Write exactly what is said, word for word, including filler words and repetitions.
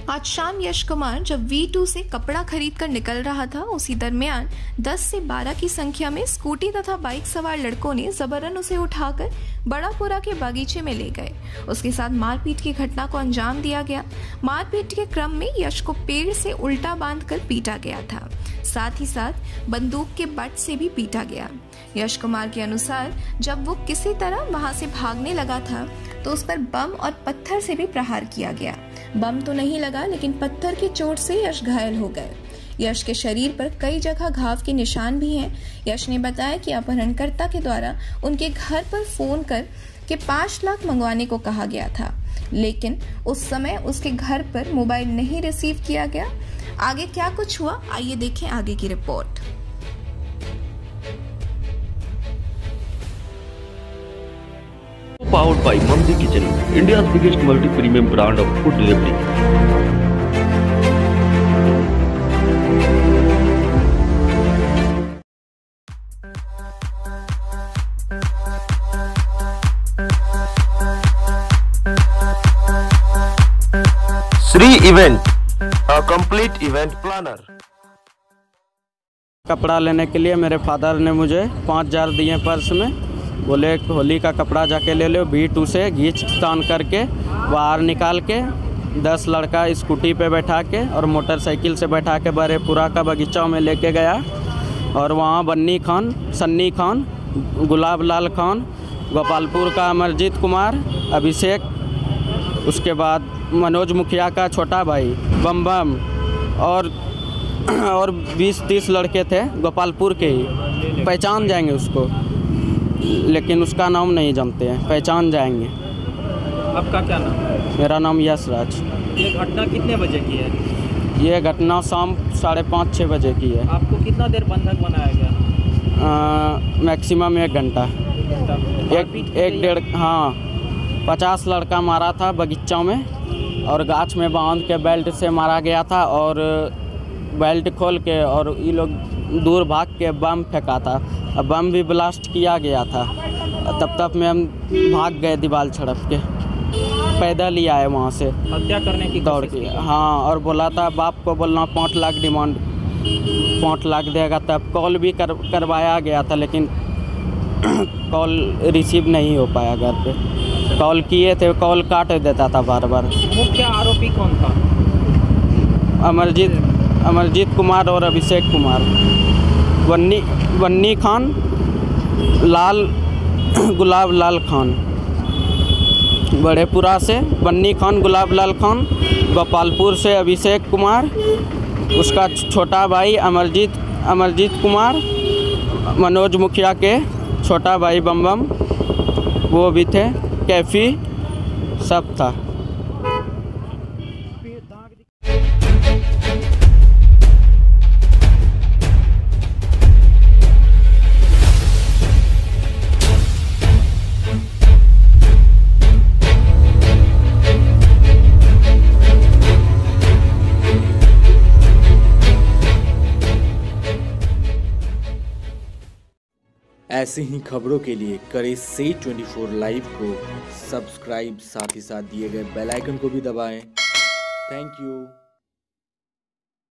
आज शाम यश कुमार जब वी टू से कपड़ा खरीद कर निकल रहा था, उसी दरमियान दस से बारह की संख्या में स्कूटी तथा बाइक सवार लड़कों ने जबरन उसे उठाकर बड़ापुरा के बागीचे में ले गए। उसके साथ मारपीट की घटना को अंजाम दिया गया। मारपीट के क्रम में यश को पेड़ से उल्टा बांधकर पीटा गया था, साथ ही साथ बंदूक के बट से भी पीटा गया। यश कुमार के अनुसार जब वो किसी तरह वहां से भागने लगा था तो उस पर बम और पत्थर से भी प्रहार किया गया। बम तो नहीं लगा, लेकिन पत्थर की चोट से यश घायल हो गए। यश के शरीर पर कई जगह घाव के निशान भी हैं। यश ने बताया कि अपहरणकर्ता के द्वारा उनके घर पर फोन कर के पाँच लाख मंगवाने को कहा गया था, लेकिन उस समय उसके घर पर मोबाइल नहीं रिसीव किया गया। आगे क्या कुछ हुआ, आइए देखें आगे की report. Powered by Mamzi Kitchen, India's biggest multi-premium brand of food delivery. Sri Event, a complete event planner. कपड़ा लेने के लिए मेरे फादर ने मुझे पाँच हजार दिए पर्स में। बोले होली का कपड़ा जाके ले लो। वी टू से घींच तान करके बाहर निकाल के दस लड़का स्कूटी पे बैठा के और मोटरसाइकिल से बैठा के बड़ेपुरा का बगीचा में लेके गया और वहाँ बन्नी खान, सन्नी खान, गुलाब लाल खान, गोपालपुर का अमरजीत कुमार, अभिषेक, उसके बाद मनोज मुखिया का छोटा भाई बम बम और और बीस तीस लड़के थे गोपालपुर के ही। पहचान जाएंगे उसको, लेकिन उसका नाम नहीं जानते हैं, पहचान जाएंगे। आपका क्या नाम है? मेरा नाम यश राज। ये घटना कितने बजे की है? ये घटना शाम साढ़े पाँच छः बजे की है। आपको कितना देर बंधक बनाया गया? मैक्सिमम एक घंटा, एक एक डेढ़, हाँ। पचास लड़का मारा था बगीचा में और गाछ में बांध के बेल्ट से मारा गया था और बेल्ट खोल के और ये लोग दूर भाग के बम फेंका था। बम भी ब्लास्ट किया गया था। तब तक में हम भाग गए दीवार छड़प के, पैदल ही आए वहाँ से हत्या करने की दौड़ के। हाँ, और बोला था बाप को बोलना पाँच लाख डिमांड, पाँच लाख देगा। तब कॉल भी कर करवाया गया था, लेकिन कॉल रिसीव नहीं हो पाया घर पे। कॉल किए थे, कॉल काट देता था बार बार। मुख्य आरोपी कौन था? अमरजीत अमरजीत कुमार और अभिषेक कुमार। बन्नी बन्नी खान, लाल गुलाब लाल खान, बड़ेपुरा से बन्नी खान, गुलाब लाल खान, गोपालपुर से अभिषेक कुमार, उसका छोटा भाई अमरजीत अमरजीत कुमार, मनोज मुखिया के छोटा भाई बम बम, वो भी थे, कैफी सब था। ऐसे ही खबरों के लिए करें सी ट्वेंटी फोर लाइव को सब्सक्राइब, साथ ही साथ दिए गए बेल आइकन को भी दबाएं। Thank you.